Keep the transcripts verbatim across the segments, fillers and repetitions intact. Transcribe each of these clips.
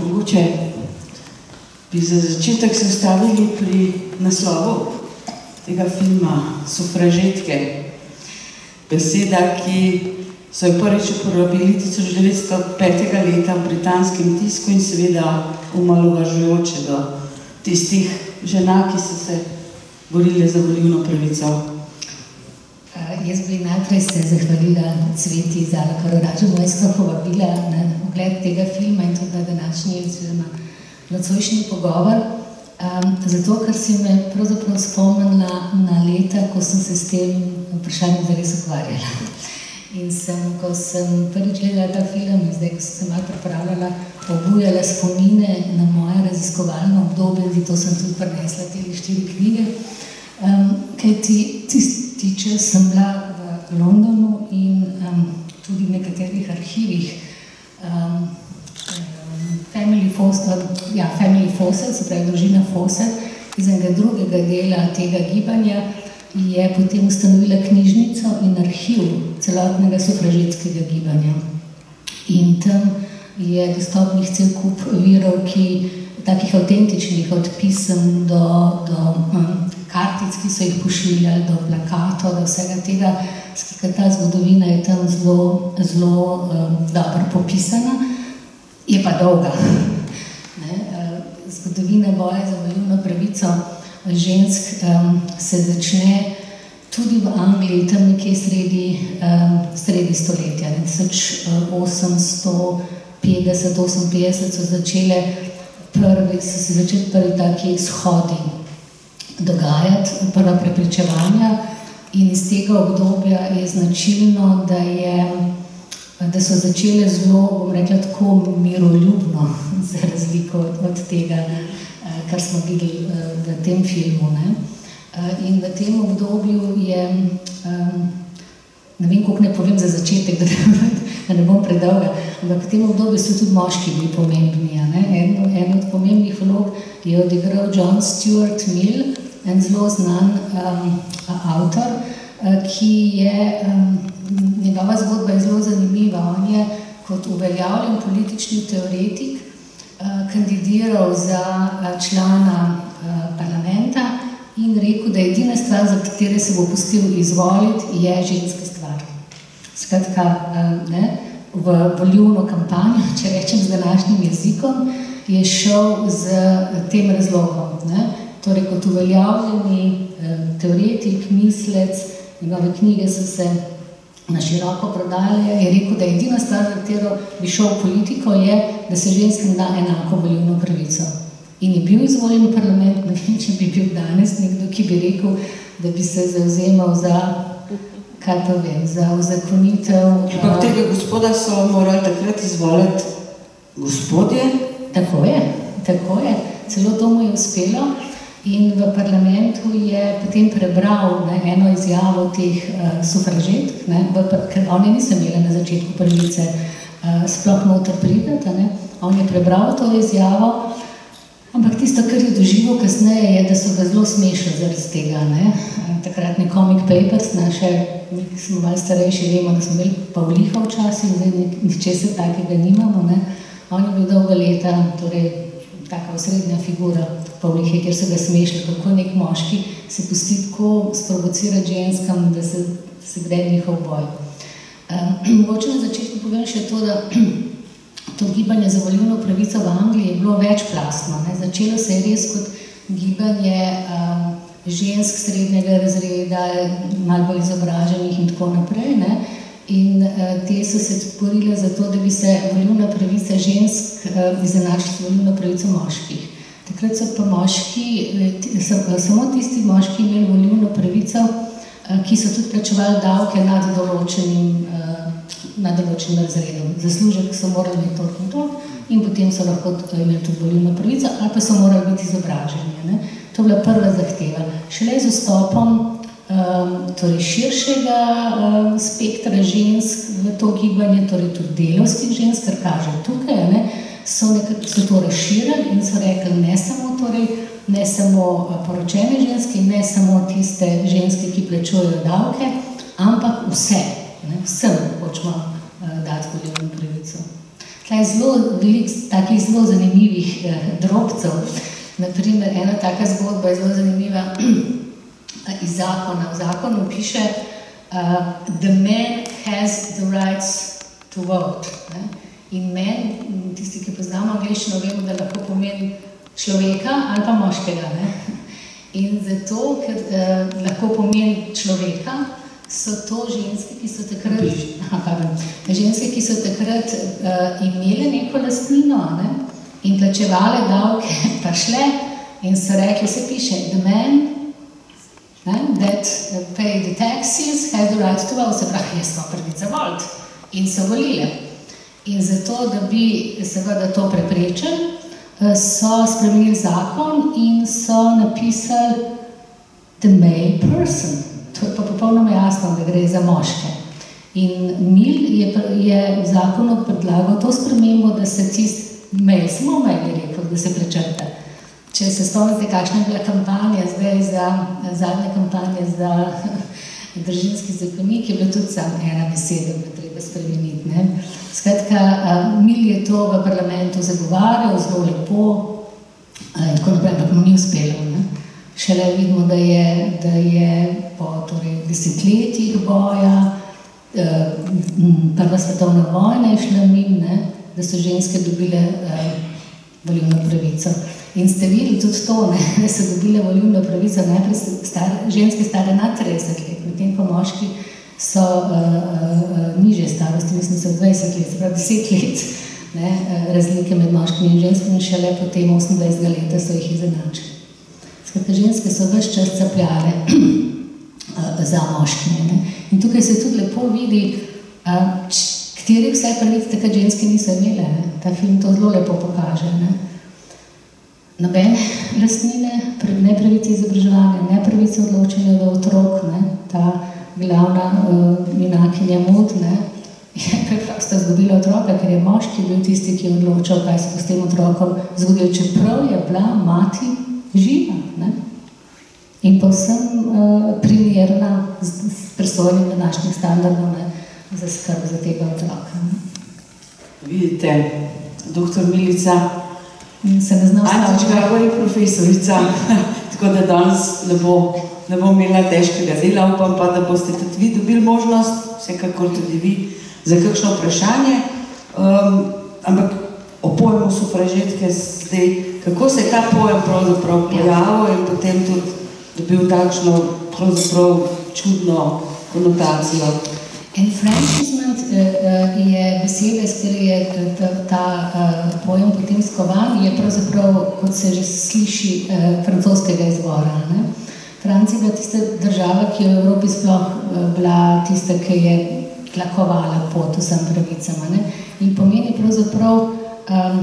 Mogoče bi za začetek se ustavili pri naslovu tega filma Sufražetke. Beseda, ki so jo prvič uporabili tisoč devetsto petega leta v britanskem tisku in seveda omalovažujoče do tistih žena, ki so se borili za volilno pravico. Jaz bi najprej se zahvalila Cveti za Karoražo mojstvo povabila na ogled tega filma in tudi na današnji oziroma nocojšnji pogovor, um, zato, ker si me pravzaprav spomnila na leta, ko sem se s tem vprašanjem zares ukvarjala. In sem, ko sem prvič gledala ta film in zdaj, ko sem se malo pripravljala, obujala spomine na moje raziskovalno obdobje, zato sem tudi prinesla te štiri knjige, um, kajti tisti čas sem bila v Londonu in um, tudi v nekaterih arhivih um, Family Fawcett, ja, Family Fawcett, se pravi družina Fawcett, iz enega drugega dela tega gibanja je potem ustanovila knjižnico in arhiv celotnega sufražetskega gibanja. In tam je dostopnih cel kup virov, ki takih avtentičnih od pisem do, do um, kartic, ki so jih pošiljali, do plakatov, do vsega tega. Skratka, ta zgodovina je tam zelo, zelo um, dobro popisana. Je pa dolga. Ne? Zgodovina boja za volilno pravico žensk um, se začne tudi v Angliji, tam nekje sredi, um, sredi stoletja. tisoč osemsto petdeset oseminpetdeset so začele prvi, so se začeli prvi taki shodi dogajati, prva prepričevanja in iz tega obdobja je značilno, da je da so začele zelo, bom rekla, tako miroljubno, za razliko od, od tega, kar smo videli v tem filmu. Ne? In v tem obdobju je, ne vem, koliko ne povem za začetek, da, da ne bom predolga, ampak v tem obdobju so tudi moški bili pomembni. Ne? En, en od pomembnih vlog je odigral John Stuart Mill, en zelo znan um, avtor, ki je, um, njegova zgodba je zelo zanimiva. On je kot uveljavljen politični teoretik uh, kandidiral za uh, člana uh, parlamenta in rekel, da je edina stvar, za katere se bo pustil izvoliti, je ženska stvar. Skratka, uh, ne, v volilno kampanjo, če rečem z današnjim jezikom, je šel z tem razlogom. Ne? Torej, kot uveljavljeni uh, teoretik, mislec, njegove knjige so se na široko prodajale, je rekel, da edina stvar, za katero bi šel v politiko, je, da se ženskim da enako volilno pravico. In je bil izvoljen v parlament, ne vem, če bi bil danes nekdo, ki bi rekel, da bi se zavzemal za, kaj pa vem, za uzakonitev. Ampak tega gospoda so morali takrat izvoliti gospodje? Tako je, tako je. Celo to mu je uspelo. In v parlamentu je potem prebral ne, eno izjavo teh uh, sufražetk, ne, v, ker one niso imele na začetku pravice uh, sploh noter pridati. Ne. On je prebral to izjavo, ampak tisto, kar je doživel kasneje, je, da so ga zelo smešali zaradi tega. Ne. Takratni Comic Papers, naše, mi smo malo starejši, vemo, da smo imeli Pavliha včasih, zdaj ničesar takega nimamo. Ne. On je bil dolga leta, torej taka osrednja figura Pavlihe, kjer so ga smešili, kako nek moški se pusti tako sprovocirati ženskam, da se, se gre njihov boj. Mogoče na začetku povem še to, da to gibanje za volilno pravico v Angliji je bilo večplastno. Ne? Začelo se je res kot gibanje um, žensk srednjega razreda, malo bolj izobraženih in tako naprej. Ne? In uh, te so se borile za to, da bi se volilna pravica žensk uh, izenačila s volilno pravico moških. Takrat so pa moški, samo tisti moški imeli volilno pravico, ki so tudi plačevali davke nad določenim, nad določenim razredom. Zaslužek so morali imeti toliko in toliko in potem so lahko imeli tudi volilno pravico ali pa so morali biti izobraženi. Ne? To je bila prva zahteva. Šele z vstopom um, torej širšega um, spektra žensk v to gibanje, torej tudi delovskih žensk, kar kaže tukaj, ne? So, nekaj, so to razširili in so rekli ne samo, torej, ne samo poročene ženske, ne samo tiste ženske, ki plačujejo davke, ampak vse, ne, vsem hočemo uh, dati volilno pravico. tle je zelo veliko takih zelo zanimivih eh, drobcev. Naprimer, ena taka zgodba je zelo zanimiva iz zakona. V zakonu piše uh, the man has the rights to vote. Ne? In men, tisti, ki poznamo angleščino, vemo, da lahko pomeni človeka ali pa moškega. Ne? In zato, ker uh, lahko pomeni človeka, so to ženske, ki so takrat, aha, pardon, ženske, ki so takrat uh, imele neko lastnino, ne? In plačevale davke, pa šle in so rekli, se piše, the man ne, that pay the taxes has the right to vote, se pravi, jaz smo pravica voliti. In so volile. In zato, da bi seveda to preprečili, so spremenili zakon in so napisali the male person. To je pa popolnoma jasno, da gre za moške. In Mill je, je v zakonu predlagal to spremembo, da se tist male, samo male je rekel, da se prečrta. Če se spomnite, kakšna je bila kampanja zdaj za, zadnja kampanja za družinski zakonik, je bila tudi sam ena beseda, da treba spremeniti. Ne? Skratka, Mill je to v parlamentu zagovarjal, zelo lepo, in tako naprej, ampak mu ni uspelo. Ne? Šele vidimo, da je, da je po torej, desetletjih boja, prva svetovna vojna je šla mimo, da so ženske dobile uh, volilno pravico. In ste videli tudi to, ne, da so dobile volilno pravico najprej star, ženske stare nad trideset let, medtem ko moški so uh, uh, nižje starosti, mislim, so dvajset let, se pravi deset let ne, uh, razlike med moškimi in ženskimi, in šele potem osemindvajsetega leta so jih izenačili. Skratka, ženske so ves čas capljale uh, za moškimi. Ne. In tukaj se tudi lepo vidi, uh, kateri vse pravic takrat ženske niso imele. Ne? Ta film to zelo lepo pokaže. Ne? Nobene lastnine, ne pravice izobraževanja, ne pravice odločanja do otrok, ne? Ta glavna uh, junakinja Maud, ne? Je preprosto izgubila otroka, ker je moški bil tisti, ki je odločal, kaj se bo s tem otrokom zgodilo, čeprav je bila mati živa. Ne? In povsem uh, primerna z, z presojnim današnjih standardov, ne? Za skrb za tega otroka. Ne? Vidite, doktor Milica, se ne znam Antič Gabor je profesorica, tako da danes ne bo, ne bo imela težkega dela, upam pa, da boste tudi vi dobili možnost, vsekakor tudi vi, za kakšno vprašanje. Um, ampak o pojmu sufražetke zdaj, kako se je ta pojem pravzaprav pojavil in potem tudi dobil takšno pravzaprav čudno konotacijo. Enfranchisement uh, je beseda, s katero je ta, ta uh, pojem potem skovan, je pravzaprav, kot se že sliši, uh, francoskega izvora. Ne? Francija je bila tista država, ki je v Evropi sploh uh, bila tista, ki je tlakovala pot vsem pravicama. Ne? In pomeni pravzaprav um,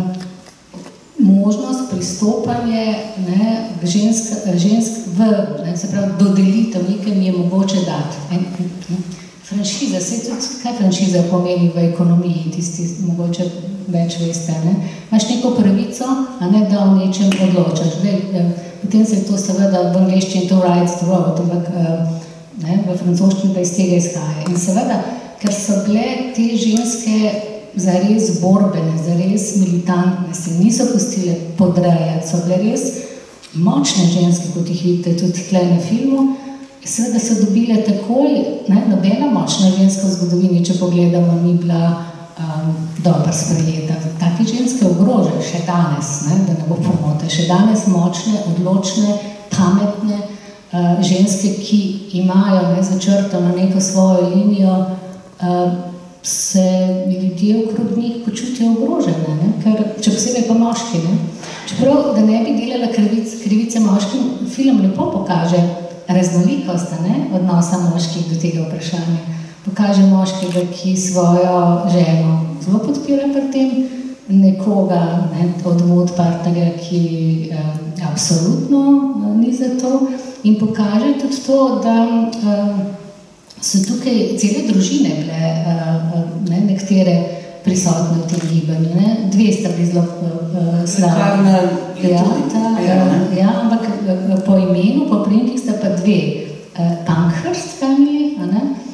možnost pristopanje ne, žensk, žensk v, ne, se pravi, dodelitev, nekaj mi je mogoče dati. En, ne? Franšiza, se tudi, kaj franšiza pomeni v ekonomiji, tisti mogoče več veste, ne? Imaš neko pravico, a ne da o nečem odločaš. Zdaj, potem se je to seveda v angleščini to rights to vote, ampak ne, v francoščini pa iz tega izhaja. In seveda, ker so bile te ženske zares borbene, zares militantne, se niso pustile podrejati, so bile res močne ženske, kot jih vidite tudi tle na filmu, seveda so dobile takoj, ne, nobena močna ženska v zgodovini, če pogledamo, ni bila um, dobro sprejeta. Taki ženske ogrožajo še danes, ne, da ne bo pomote, še danes močne, odločne, pametne uh, ženske, ki imajo ne, začrtano neko svojo linijo, uh, se ljudje okrog njih počutijo ogrožene, ne, ker, če posebej pa moški. Ne. Čeprav, da ne bi delala krivice, krivice moškim, film lepo pokaže raznolikost ne, odnosa moških do tega vprašanja. Pokaže moškega, ki svojo ženo zelo podpira pri tem, nekoga ne, od mod partnerja, ki eh, absolutno eh, ni za to, in pokaže tudi to, da eh, so tukaj cele družine bile eh, ne, nekatere prisotne v tem gibanju. Ne. Dve sta bili zelo uh, slavni. Ja, ja, ja, ampak uh, po imenu, po priimkih sta pa dve. Uh, Pankhurst family, a ne? Uh,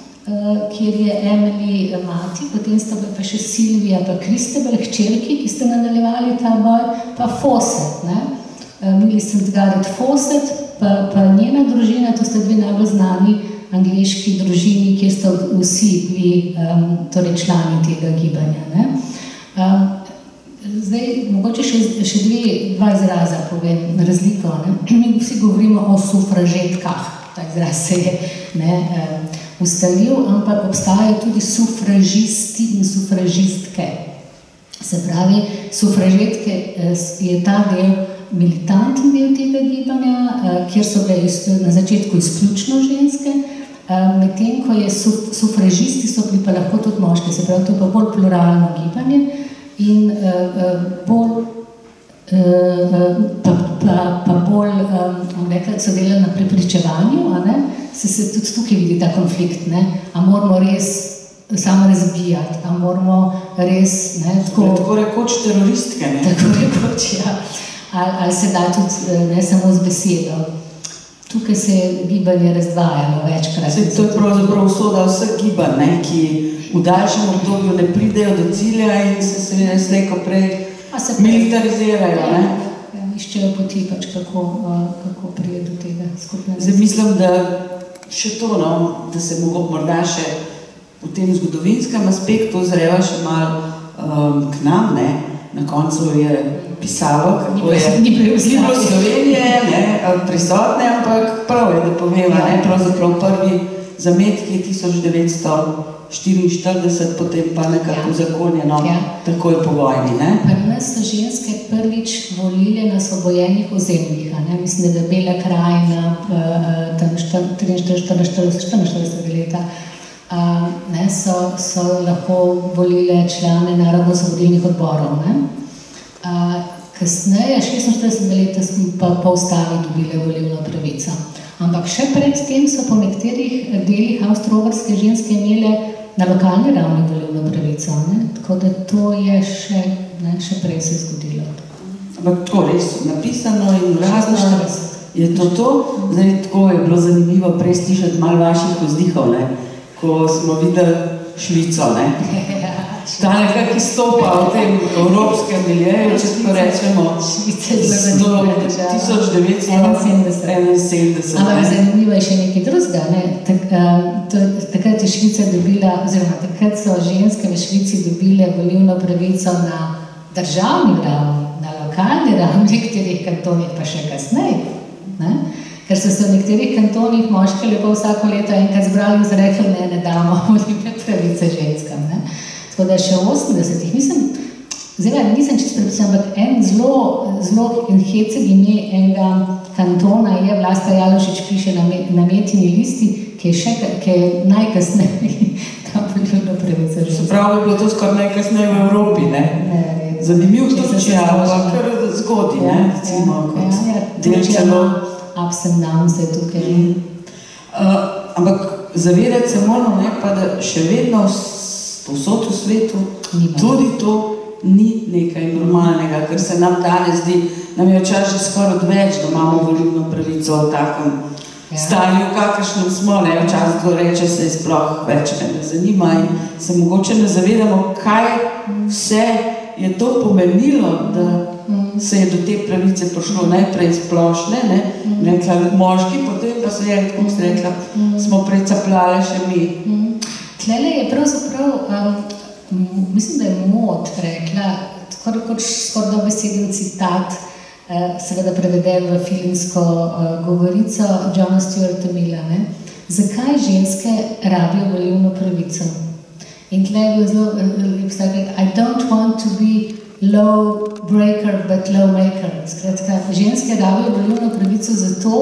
kjer je Emily mati, potem sta pa še Silvija pa Kristebel, hčerki, ki ste nadaljevali ta boj, pa Fawcett, ne? Millicent Garrett Fawcett, pa, pa njena družina, to sta dve najbolj znani angleški družini, kjer sta vsi bili um, torej člani tega gibanja. Ne? Um, zdaj, mogoče še, še dve, dva izraza povem razliko. Ne? Mi vsi govorimo o sufražetkah, ta izraz se je ne, um, ustalil, ampak obstajajo tudi sufražisti in sufražistke. Se pravi, sufražetke je ta del, militantni del tega gibanja, kjer so bile na začetku izključno ženske, medtem ko je sufražisti so bili pa lahko tudi moški, se pravi, to je pa bolj pluralno gibanje in bolj pa, pa, pa bolj rekla, so delali na prepričevanju, a ne? Se se tudi tukaj vidi ta konflikt, ne? A moramo res samo razbijati, a moramo res ne, tako... Tako rekoč teroristke, ne? Tako rekoč, ja. Ali, ali se da tudi ne samo z besedo. Tukaj se je gibanje razdvajalo večkrat. Se, to je pravzaprav usoda vseh gibanj, ne, ki v daljšem obdobju ne pridejo do cilja in se seveda slejko prej militarizirajo. Ne? Ja, iščejo poti, pač kako, kako prije do tega skupnega. Zdaj mislim, da še to, no, da se mogo morda še v tem zgodovinskem aspektu zreva še malo um, k nam, ne. Na koncu je pisalo, kako je ni bilo Slovenije ne, prisotne, ampak prav je, da poveva, ne, pravzaprav prvi zametki tisoč devetsto štiriinštirideset, potem pa nekako ja. Zakonjeno, ja. Takoj po vojni. Ne? Pri nas so ženske prvič volile na osvobojenih ozemljih, ne? Mislim, da je Bela krajina, tam štiriinštirideset leta, Uh, ne, so, so lahko volile člane narodno-osvobodilnih odborov. Ne? Uh, kasneje, šestinštirideset leta, smo pa po ustavi dobile volilno pravico. Ampak še pred tem so po nekaterih delih avstro-ogrske ženske imele na lokalni ravni volilno pravico. Ne? Tako da to je še, ne, še prej se zgodilo. Ampak tako res napisano in razno je to to. Zdaj, tako je bilo zanimivo prej slišati malo vaših vzdihov, ne? Ko smo videli Švico, ne? Ta nekako izstopa v tem evropskem miljeju, če tako rečemo, tisoč devetsto enainsedemdeset. Ampak zanimivo je še nekaj drugega, ne? Tak, to, takrat je Švica dobila, oziroma takrat so ženske v Švici dobile volilno pravico na državni ravni, na lokalni ravni, katerih kantonih pa še kasneje, ne? Ker so se v nekaterih kantonih moški lepo vsako leto enkrat zbrali in so rekli, ne, ne damo volilne pravice ženskam. Ne? Tako da še v osemdesetih, mislim, zdaj nisem čisto prepričana, ampak en zelo, zelo heceg ime enega kantona je, Vlasta Jalošič piše na, na Metini listi, ki je, še, ki je najkasneje ta volilno pravice ženskam. Se pravi, je bilo to skoraj najkasneje v Evropi, ne? ne Zanimiv Turčija, ampak kar zgodi, ne? Recimo, kot ja, ja, del celo. Ups and downs je tukaj. Mm. Uh, ampak zavedati se moramo, ne, pa da še vedno povsod v svetu Nima. Tudi to ni nekaj normalnega, ker se nam danes zdi, nam je včasih skoraj odveč, da imamo volilno pravico v takem ja. Stanju, kakršnem smo, ne, včasih to reče se sploh več ne zanima in se mogoče ne zavedamo, kaj vse je to pomenilo, da mm. se je do te pravice prišlo najprej splošne, ne, mm. rekla moški, potem pa se je, kako se rekla, mm. smo precapljale še mi. Mm. Tlele je pravzaprav, um, mislim, da je Mod rekla, tako rekoč skoraj dobeseden citat, uh, seveda preveden v filmsko uh, govorico Johna Stuarta Milla, ne, zakaj ženske rabijo volilno pravico? In tle je bilo zelo lep stavek, I don't want to be low breaker, but low maker. Skratka, ženske rabijo volilno pravico zato,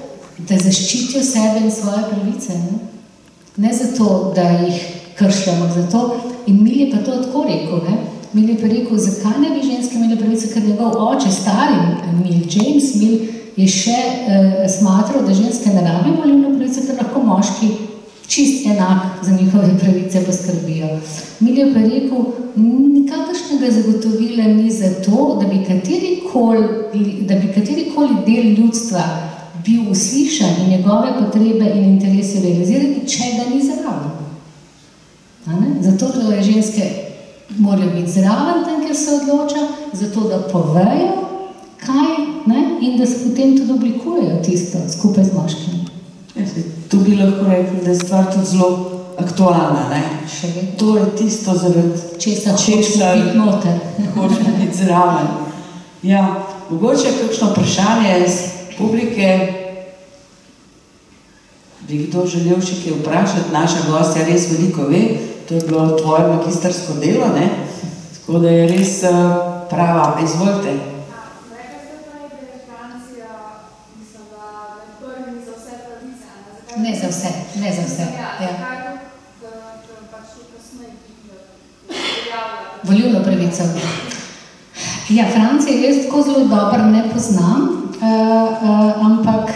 da zaščitijo sebe in svoje pravice. Ne, ne zato, da jih kršljamo, zato. In Mill je pa to tako rekel, ne. Mill je pa rekel, zakaj ne bi ženske imeli pravice, ker njegov oče, stari Mill, James Mill, je še uh, smatral, da ženske ne rabijo volilno pravico, ker lahko moški čist enak za njihove pravice poskrbijo. Mill je pa rekel, nikakršnega zagotovila ni za to, da bi katerikoli, da bi katerikoli del ljudstva bil uslišan in njegove potrebe in interesi realizirati, če ga ni zraven. Zato, da je ženske morajo biti zraven tam, kjer se odloča, zato, da povejo, kaj, ne? In da se potem tudi oblikujejo tisto skupaj z moškimi. Tu bi lahko rekli, da je stvar tudi zelo aktualna, ne? To je tisto, zaradi česa hočemo biti noter. Hočemo biti zraven. Ja, mogoče je kakšno vprašanje iz publike. Bi kdo želel še kaj vprašati? Naša gostja res veliko ve. To je bilo tvoje magistrsko delo, ne? Tako da je res prava. Izvolite. Rekla ste pa, da je Francija, mislim, da je prvi za vse pravice. Ne za vse, ne za vse. Ja, zakaj to, da pač to kasneje prijavljate? Volilno pravico. Ja, Francije jaz tako zelo dobro ne poznam, ampak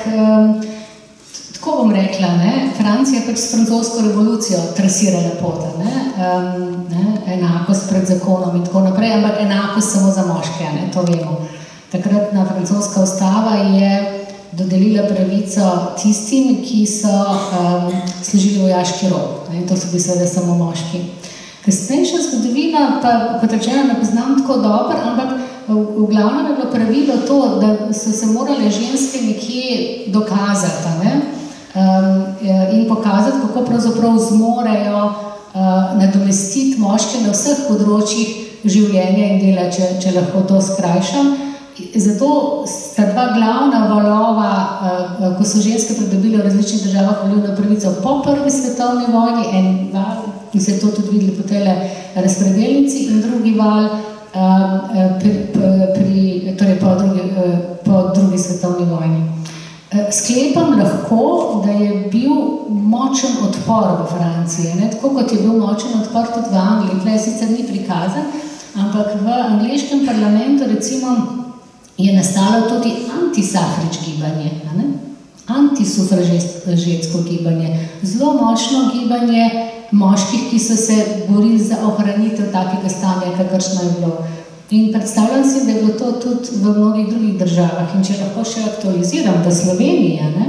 tako bom rekla, ne, Francija je pač s francosko revolucijo trasirala pota, ne, um, ne, enakost pred zakonom in tako naprej, ampak enakost samo za moške, ne, to vemo. Takratna francoska ustava je dodelila pravico tistim, ki so um, služili vojaški rok, ne, to so bili seveda samo moški. Kasnejša zgodovina pa, kot rečeno, ne poznam tako dobro, ampak v, v glavnem je bilo pravilo to, da so se morale ženske nekje dokazati, ne, Um, in pokazati, kako pravzaprav zmorejo uh, nadomestiti moške na vseh področjih življenja in dela, če, če lahko to skrajšam. Zato sta dva glavna valova, uh, ko so ženske pridobile v različnih državah volilno pravico po prvi svetovni vojni, en val, in se to tudi videli po tele razpredelnici, in drugi val uh, pri, pri, torej po drugi, uh, po drugi svetovni vojni. Sklepam lahko, da je bil močen odpor v Franciji, ne? Tako kot je bil močen odpor tudi v Angliji, tle sicer ni prikazan, ampak v angleškem parlamentu recimo je nastalo tudi antisafrič gibanje, ne? Antisufražetsko gibanje, zelo močno gibanje moških, ki so se borili za ohranitev takega stanja, kakršno je bilo. In predstavljam si, da je bilo to tudi v mnogih drugih državah. In če lahko še aktualiziram, da Slovenija, ne,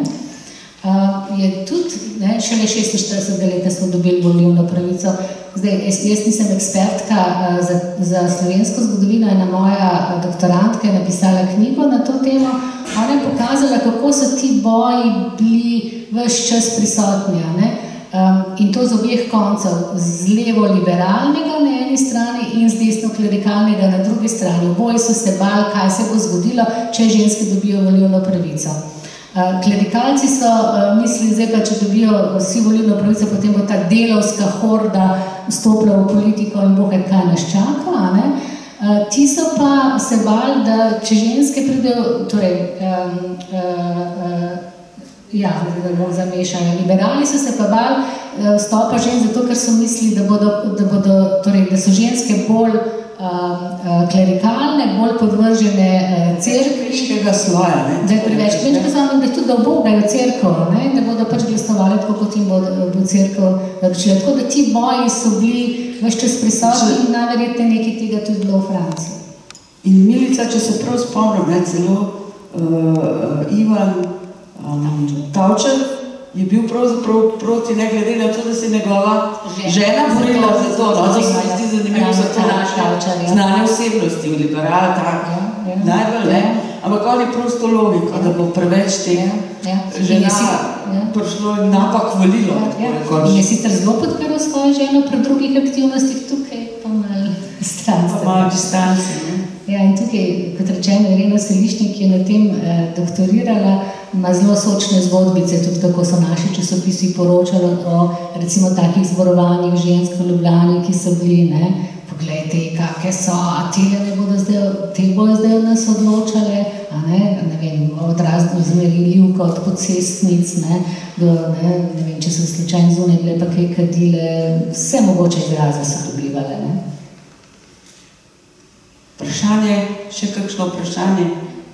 je tudi, ne, šele šestinštiridesetega leta smo dobili volilno pravico. Zdaj, jaz, jaz nisem ekspertka za, za slovensko zgodovino, ena moja doktorantka je napisala knjigo na to temo. Ona je pokazala, kako so ti boji bili ves čas prisotni, ne. Um, in to z obeh koncev, z levo-liberalnega na eni strani in z desno-klerikalnega na drugi strani. Oboji so se bali, kaj se bo zgodilo, če ženske dobijo volilno pravico. Uh, klerikalci so uh, mislili, zdaj pa, če dobijo vsi volilno pravico, potem bo ta delavska horda vstopila v politiko in bo kaj nas čaka, ne? Uh, ti so pa se bali, da če ženske pridejo, torej, um, uh, uh, ja, da bomo zamešali. Liberali so se pa bali vstopa žensk zato, ker so mislili, da, bodo, da, bodo, torej, da so ženske bolj uh, uh, klerikalne, bolj podvržene uh, cerkviškega sloja. Ne? Da je preveč kmečka samo, da tudi da obogajo cerkev, ne? Da bodo pač glasovali tako, kot jim bo, bo cerkev naročila. Tako da ti boji so bili ves čas prisotni in najverjetneje nekaj tega tudi bilo v Franciji. In Milica, če se prav spomnim, ne, celo uh, Ivan Um, Tavčar je bil pravzaprav proti, ne glede na to, da se je njegova žena borila za to, no, da se mi zdi zanimivo za to naše znane osebnosti, v liberal, tak, najbolj, ne, ampak on je prosto logiko, da bo preveč tega žena prišlo in napak volilo. In je sicer zelo podpiral svojo ženo pri drugih aktivnostih tukaj, pa malo stranstva. Pa malo distanci, ne. Ja, in tukaj, kot rečeno, Irena Selišnik je na tem eh, doktorirala, ima zelo sočne zgodbice, tudi kako so naši časopisi poročali o recimo takih zborovanjih žensk v Ljubljani, ki so bili, ne, poglejte, kakve so, a tele ne bodo zdaj, te bojo zdaj od nas odločale, a ne, ne vem, od raznih zmerilivka, od podcestnic, ne, do, ne, ne vem, če so slučajno zunaj bile pa kaj kadile, vse mogoče izraze so dobivale, ne. Vprašanje, še kakšno vprašanje?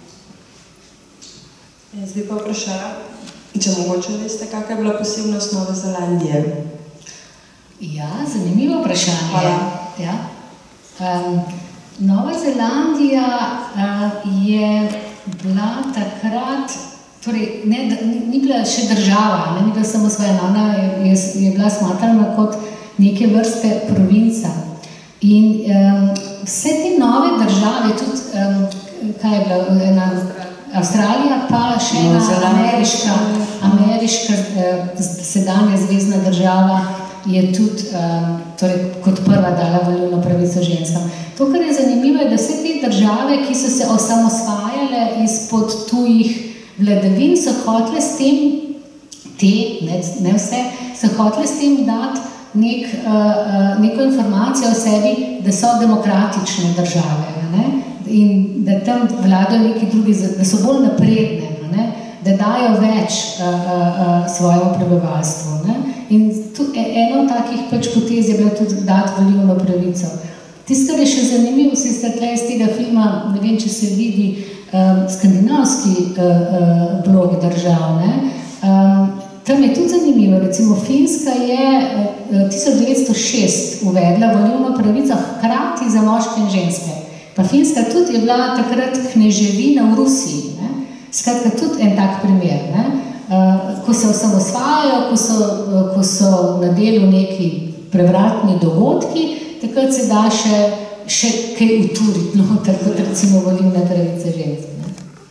Jaz bi pa vprašala, če mogoče veste, kakva je bila posebnost Nove Zelandije? Ja, zanimivo vprašanje. Hvala. Ja. Um, Nova Zelandija uh, je bila takrat, torej, ne, ni, ni bila še država, ne, ni bila samo svoja, ona je, je, je bila smatrana kot neke vrste provinca. In um, vse te nove države, tudi, um, kaj je bila, ena Avstralija, pa še ena ameriška, ameriška eh, sedanja zvezna država je tudi um, torej, kot prva dala volilno pravico ženskam. To, kar je zanimivo, je, da vse te države, ki so se osamosvajale izpod tujih vladavin, so hotele s tem, te, ne, ne vse, so hotele s tem dati nek, uh, uh, neko informacijo o sebi, da so demokratične države, ne? In da tam vladajo neki drugi, da so bolj napredne, ne? Da dajo več uh, uh, svojemu prebivalstvu. Ne? In tu, eno od takih pač potez je bila tudi dati volilno pravico. Tisto, kar je še zanimivo, sicer tle iz tega filma, ne vem, če se vidi, um, skandinavski uh, uh, blok držav, ne? Um, tam je tudi zanimivo, recimo Finska je uh, tisoč devetsto šest uvedla volilno pravico hkrati za moške in ženske. Pa Finska tudi je bila takrat kneževina v Rusiji. Ne? Skratka, tudi en tak primer. Ne? Uh, ko se osamosvajajo, ko so, uh, ko so na delu neki prevratni dogodki, takrat se da še, še kaj uturiti, no, tako recimo volilne pravice žensk. Ne?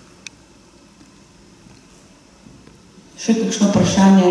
Še kakšno vprašanje?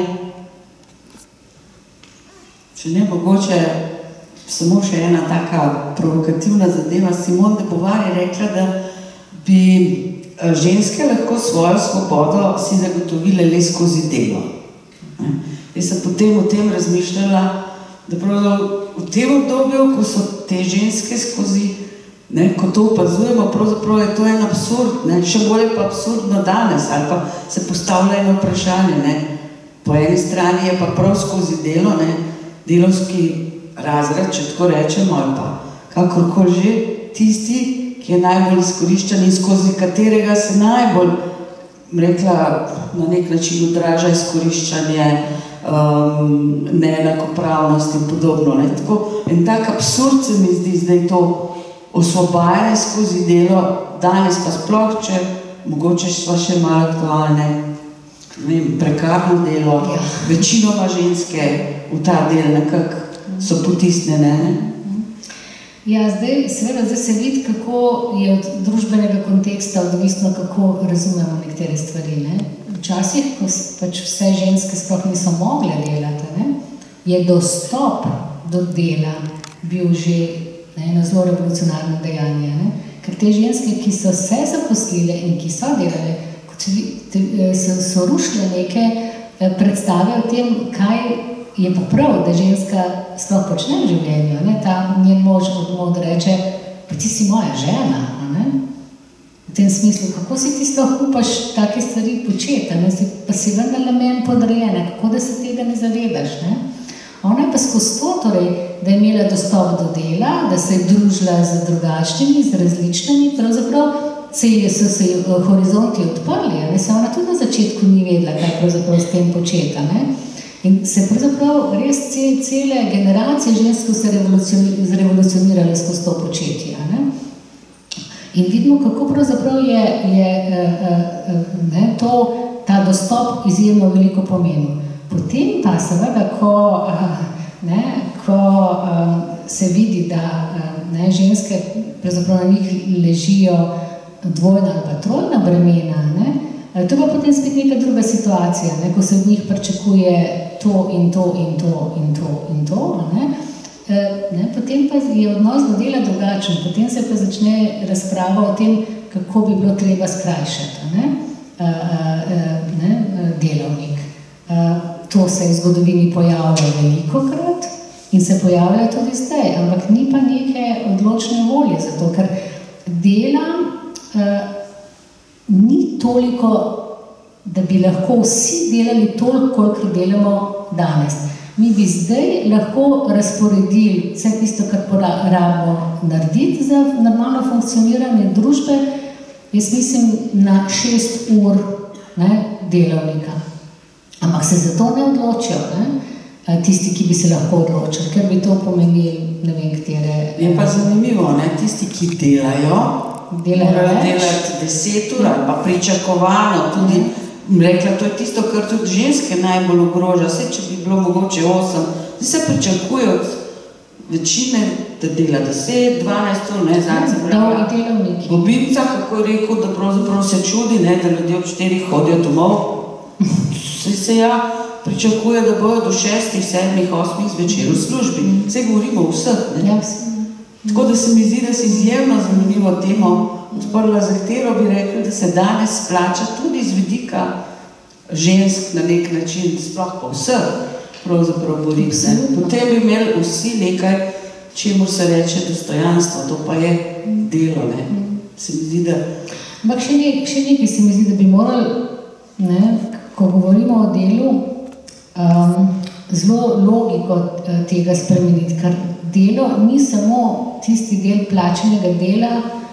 Če ne mogoče, samo še ena taka provokativna zadeva. Simone de Beauvoir je rekla, da bi ženske lahko svojo svobodo si zagotovile le skozi delo. Jaz sem potem o tem razmišljala, da prav v tem obdobju, ko so te ženske skozi, ne, ko to opazujemo, pravzaprav je to en absurd, ne, še bolje pa absurdno danes, ali pa se postavlja eno vprašanje, ne. Po eni strani je pa prav skozi delo, ne, delovski razred, če tako rečemo, ali pa kakorkoli že, tisti, ki je najbolj izkoriščen in skozi katerega se najbolj, rekla, na nek način odraža izkoriščanje, um, neenakopravnost in podobno. Ne? Tako, en tak absurd se mi zdi zdaj to osvobajanje skozi delo, danes pa sploh, če mogoče sva še malo aktualne, ne vem, prekarno delo, ja. Večinoma ženske v ta del nekako so potisnjene. Ne? Ja, zdaj, seveda, zdaj se vidi, kako je od družbenega konteksta odvisno, kako razumemo nekatere stvari. Ne? Včasih, ko pač vse ženske sploh niso mogle delati, ne? Je dostop do dela bil že ne, eno zelo revolucionarno dejanje. Ne? Ker te ženske, ki so se zaposlile in ki so delale, kot so, so rušile neke predstave o tem, kaj je pa prav, da ženska sploh počne v življenju. Ne? Ta njen mož od reče, pa ti si moja žena. Ne? V tem smislu, kako si ti sploh upaš take stvari početi, ne? Pa si vendar namen podrejena, kako da se tega ne zavedaš. Ne? Ona je pa skozi to, torej, da je imela dostop do dela, da se je družila z drugačnimi, z različnimi, pravzaprav se je, so se horizonti odprli, ne? Se ona tudi na začetku ni vedela, kaj pravzaprav s tem početa. Ne? In se pravzaprav res cel, cele generacije žensko se zrevolucionirale skozi to početje. Ne? In vidimo, kako pravzaprav je, je ne, to, ta dostop izjemno veliko pomenil. Potem pa seveda, ko, ne, ko se vidi, da ne, ženske pravzaprav na njih ležijo dvojna ali pa trojna bremena, ne, to pa potem spet neka druga situacija, ne, ko se od njih pričakuje to in to in to in to in to, ne, ne, potem pa je odnos do dela drugačen, potem se pa začne razprava o tem, kako bi bilo treba skrajšati, ne, ne, delovnik. To se je v zgodovini pojavlja velikokrat in se pojavlja tudi zdaj, ampak ni pa neke odločne volje za to, ker dela ni toliko, da bi lahko vsi delali toliko, koliko delamo danes. Mi bi zdaj lahko razporedili vse tisto, kar rabimo narediti za normalno funkcioniranje družbe, jaz mislim na šest ur ne, delovnika. Ampak se za to ne odločijo, ne? Tisti, ki bi se lahko odločili, ker bi to pomenili, ne vem, katere... Je pa zanimivo, ne? Tisti, ki delajo, delajo morajo delati deset ur, ali pa pričakovano, tudi rekla, to je tisto, kar tudi ženske najbolj ogroža, vse, če bi bilo mogoče osem, zdaj se pričakuje od večine, da dela deset, dvanajst, ne, zadnji pravi. Bobinca, kako je rekel, da pravzaprav se čudi, ne, da ljudje ob štirih hodijo domov. Vse se ja pričakuje, da bojo do šestih, sedmih, osmih zvečer v službi. Vse govorimo o vseh, ne. Tako da se mi zdi, da si izjemno zanimivo temo odprla, za katero bi rekli, da se danes splača tudi z vidika žensk na nek način, sploh pa vseh pravzaprav boriti. Potem bi imeli vsi nekaj, čemu se reče dostojanstvo, to pa je delo, ne. Se mi zdi, da... Ampak še, ne, še nekaj se mi zdi, da bi morali, ne, ko govorimo o delu, um, zelo logiko tega spremeniti, ker delo ni samo tisti del plačenega dela,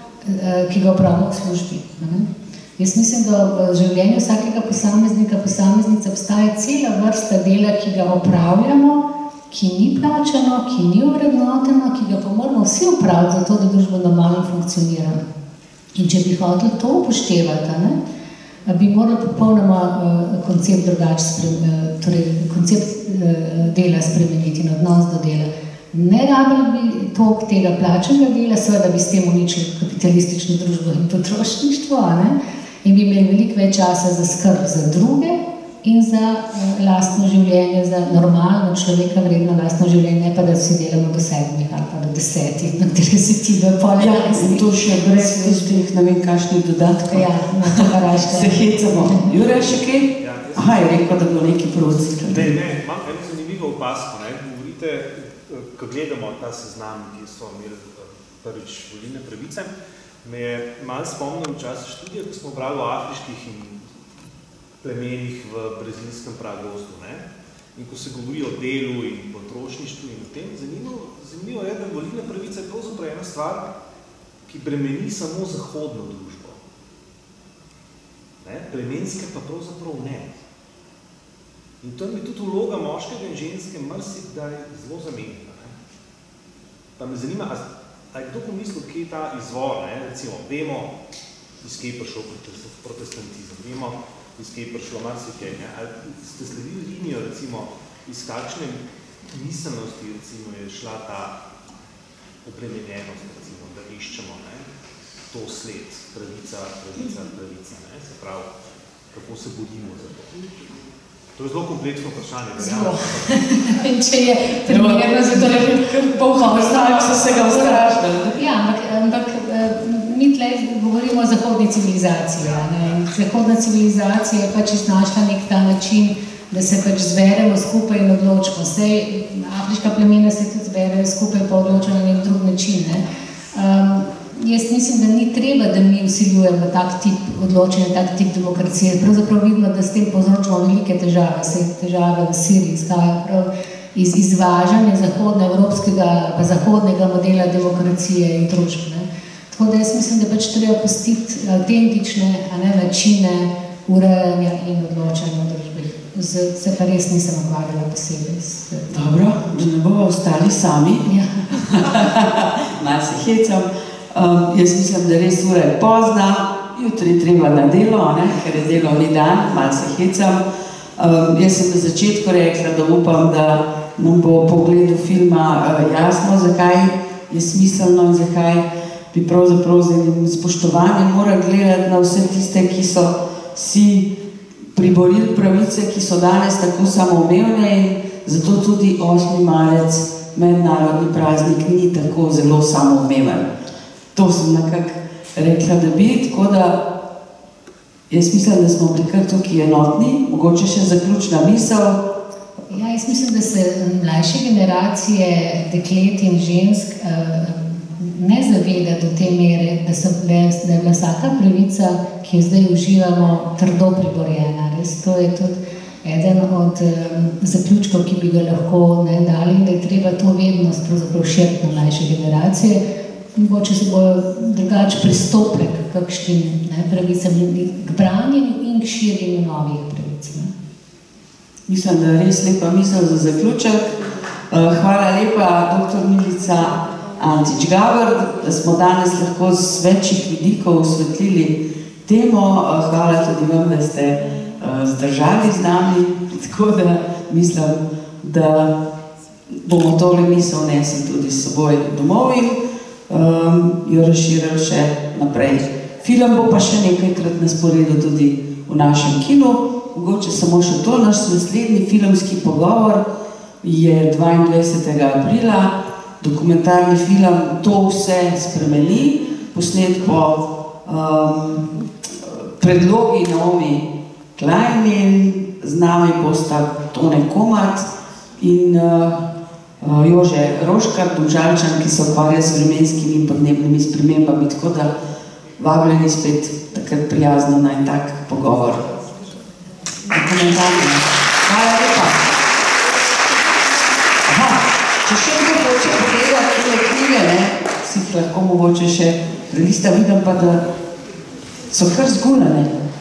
ki ga opravimo v službi. Ne? Jaz mislim, da v življenju vsakega posameznika, posameznica obstaja cela vrsta dela, ki ga opravljamo, ki ni plačano, ki ni ovrednoteno, ki ga pa moramo vsi opraviti, zato da družba normalno funkcionira. In če bi hoteli to upoštevati, ne, bi morali popolnoma uh, koncept drugače spremeniti, torej koncept uh, dela spremeniti in odnos do dela. Ne rabili bi toliko tega plačanega dela, seveda bi s tem uničili kapitalistično družbo in potrošništvo, ne? In bi imeli veliko več časa za skrb za druge in za uh, lastno življenje, za normalno človeka vredno lastno življenje, ne pa da vsi delamo do sedmih ali pa do desetih, do tridesetih, do pol enajstih. In to še brez tistih, ne vem, kakšnih dodatkov. Ja, no, to pa rašte. Se hecamo. Jure, še kaj? Ja, Aha, je rekel, da bo neki proci. Ne, ne, imam eno zanimivo opasko, ne. Govorite, ko gledamo ta seznam, ki so imeli prvič volilne pravice, me je malo spomnil v času študija, ko smo brali o afriških in plemenih v brazilskem pragozdu, ne? In ko se govori o delu in potrošništvu in o tem, zanimivo, zanimivo je, da volilne pravice je pravzaprav ena stvar, ki bremeni samo zahodno družbo. Ne? Plemenske pa pravzaprav ne. In to je tudi vloga moškega in ženske marsikdaj zelo zamenjena. Pa me zanima, a, a je kdo pomislil, kje je ta izvor, ne? Recimo, vemo, iz kje je prišel protestantizem, vemo, iz kje je prišlo marsikaj, ne? Ali ste sledili linijo, recimo, iz kakšne miselnosti, recimo, je šla ta obremenjenost, recimo, da iščemo, ne? To sled, pravica, pravica, pravica, ne? Se pravi, kako se bodimo za to. To je zelo kompleksno vprašanje. Zelo. In če je primerno, zato je polhozno, so se ga ustrašili. Ja, ampak, ampak mi tlej govorimo o zahodni civilizaciji. Ne? Zahodna civilizacija je pač iznašla nek ta način, da se pač zberemo skupaj in odločimo. Sej, afriška plemena se tudi zberejo skupaj pa odločajo na nek drug način. Ne? Um, Jaz mislim, da ni treba, da mi vsiljujemo tak tip odločenja, tak tip demokracije. Pravzaprav vidimo, da s tem povzročamo velike težave. Se težave v Siriji izhajajo prav iz izvažanja zahodnoevropskega pa zahodnega modela demokracije in družb. Ne. Tako da jaz mislim, da pač treba pustiti avtentične a ne, načine urejanja in odločanja v družbi. Z, se pa res nisem ukvarjala posebej. Dobro, da ne bomo ostali sami. Ja. Malo se hecam. Um, jaz mislim, da res ura je pozna, jutri treba na delo, ne, ker je delovni dan, malo se hecam. Um, jaz sem na začetku rekla, da upam, da nam bo po pogledu filma uh, jasno, zakaj je smiselno in zakaj bi pravzaprav z enim spoštovanjem morali gledati na vse tiste, ki so si priborili pravice, ki so danes tako samoumevne in zato tudi osmi marec, mednarodni praznik, ni tako zelo samoumeven. To sem nekako rekla, da bi, tako da jaz mislim, da smo bili kar tukaj enotni, mogoče še zaključna misel. Ja, jaz mislim, da se mlajše generacije deklet in žensk ne zaveda do te mere, da, so, da je bila vsaka pravica, ki jo zdaj uživamo, trdo priborjena. Res, to je tudi eden od um, zaključkov, ki bi ga lahko ne, dali, da je treba to vednost pravzaprav širiti na mlajše generacije. Mogoče se bojo drugače pristopili k kakšnim pravicam, k branjenju in k širjenju novih pravic. Ne? Mislim, da je res lepa misel za zaključek. Hvala lepa, doktor Milica Antič-Gaber, da smo danes lahko z večjih vidikov osvetlili temo. Hvala tudi vam, da ste zdržali z nami, tako da mislim, da bomo tole misel nesli tudi s seboj domov in um, jo razširili še naprej. Film bo pa še nekajkrat na sporedu tudi v našem kinu, mogoče samo še to, naš naslednji filmski pogovor je dvaindvajsetega aprila, dokumentarni film To vse spremeni, posnet po um, predlogi Naomi Klein in z nami bosta Tone Komat in uh, Jože Roškar, Domžalčan, ki se ukvarja z vremenskimi in podnebnimi spremembami, tako da vabljeni spet takrat prijazno na en tak pogovor. Dokumentarno. Hvala lepa. Aha, če še kdo hoče pogledati tele knjige, ne, si jih lahko mogoče še prelista, vidim pa, da so kar zgulane.